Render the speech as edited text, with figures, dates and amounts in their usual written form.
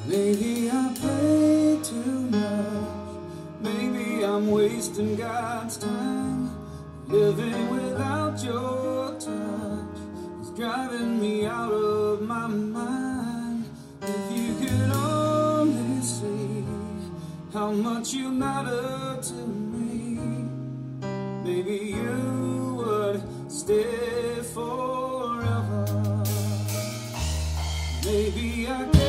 Maybe I play too much. Maybe I'm wasting God's time. Living without your touch is driving me out of my mind. If you could only see how much you matter to me, maybe you would stay forever. Maybe I can't